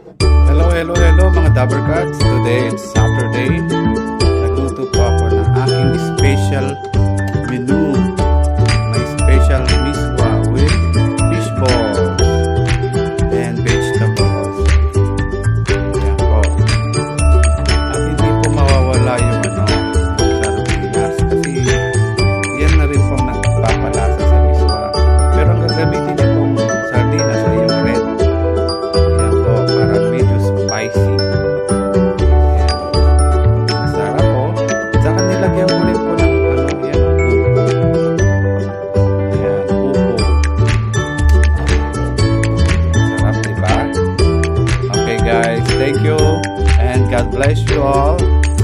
Hello mga Dabber Cats. Today it's Saturday. Nagluto po ako ng aking special menu. May special miswa with fish balls and vegetables. Yan po. At hindi po mawawala yung sardinas kasi yan na rin pong nagpapalasa sa miswa. Pero ang gagamitin niyo pong sardinas ay yung red. Yan po, para medyo spicy. Masarap po. Saka nilagyan ko rin po ng upo. Yan, upo. Sarap, diba? Okay guys, thank you and God bless you all.